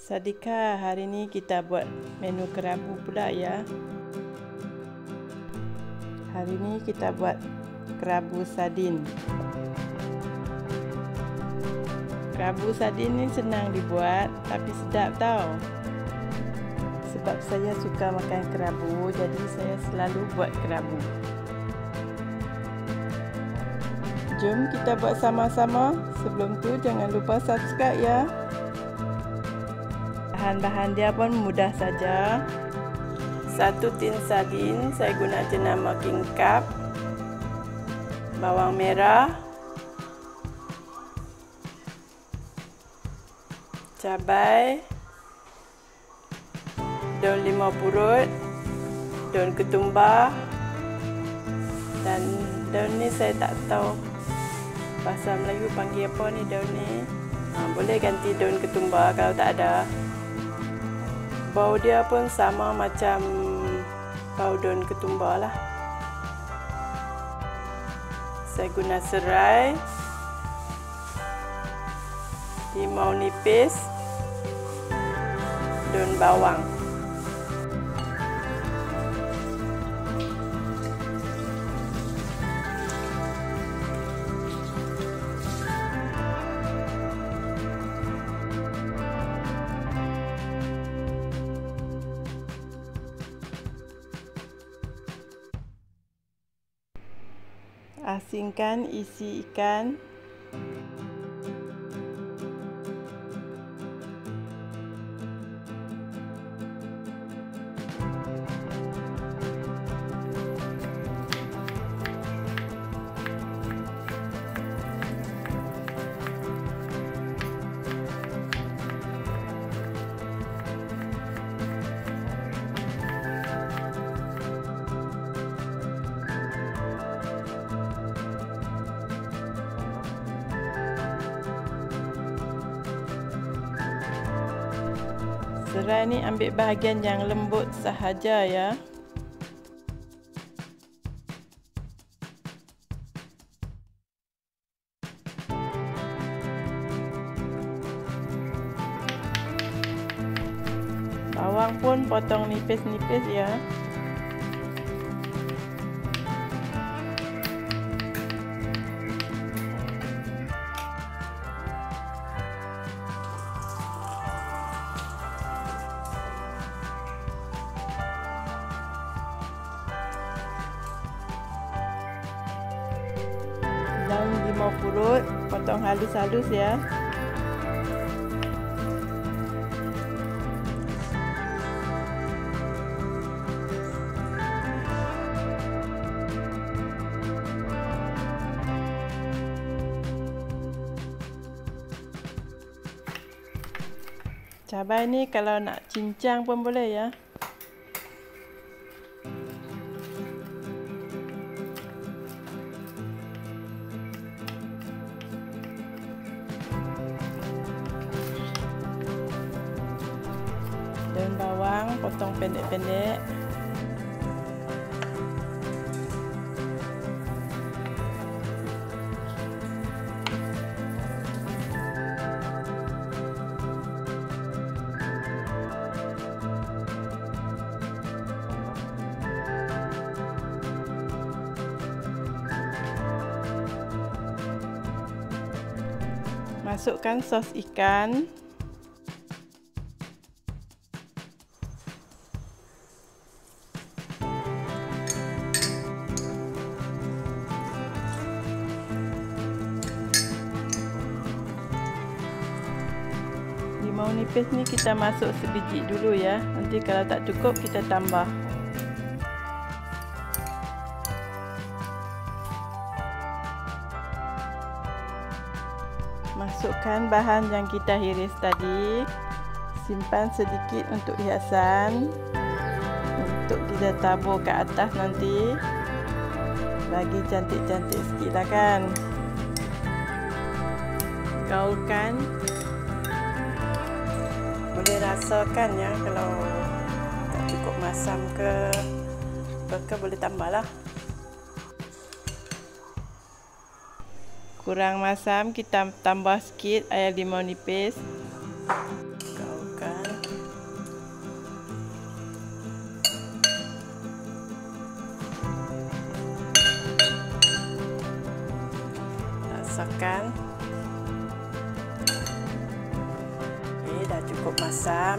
Sadika, hari ni kita buat menu kerabu pula ya. Hari ni kita buat kerabu sardin. Kerabu sardin ni senang dibuat tapi sedap tau. Sebab saya suka makan kerabu, jadi saya selalu buat kerabu. Jom kita buat sama-sama. Sebelum tu jangan lupa subscribe ya. Bahan-bahan dia pun mudah saja. 1 tin sardin, saya guna jenama King Cup, bawang merah, cabai, daun limau purut, daun ketumbar, dan daun ni saya tak tahu bahasa Melayu panggil apa ni daun ni. Boleh ganti daun ketumbar kalau tak ada. Bau dia pun sama macam bau daun ketumbar lah. Saya guna serai, limau nipis, daun bawang. Asingkan isi ikan. Serai ni ambil bahagian yang lembut sahaja ya. Bawang pun potong nipis-nipis ya. Daun limau purut potong halus-halus ya. Cabai ni kalau nak cincang pun boleh ya. Daun bawang potong pendek-pendek. Masukkan sos ikan. Limau nipis ni kita masuk sebiji dulu ya. Nanti kalau tak cukup kita tambah. Masukkan bahan yang kita iris tadi. Simpan sedikit untuk hiasan. Untuk kita tabur ke atas nanti. Bagi cantik-cantik sikit lah kan. Gaulkan. Boleh rasakan ya kalau tak cukup masam ke boleh tambah lah. Kurang masam kita tambah sikit air limau nipis. Gaulkan. masam-masamkan. Okey, dah cukup masam.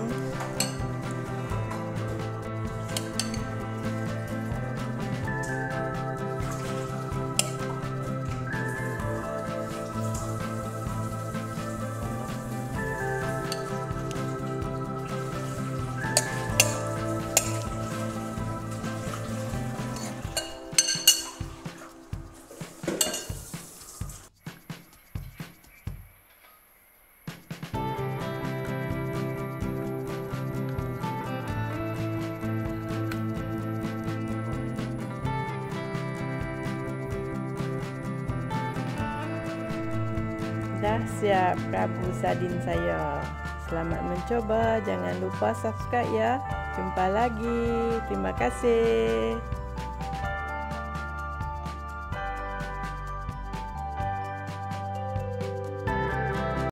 Dah siap Prabu Sardin saya. Selamat mencoba. Jangan lupa subscribe ya. Jumpa lagi. Terima kasih.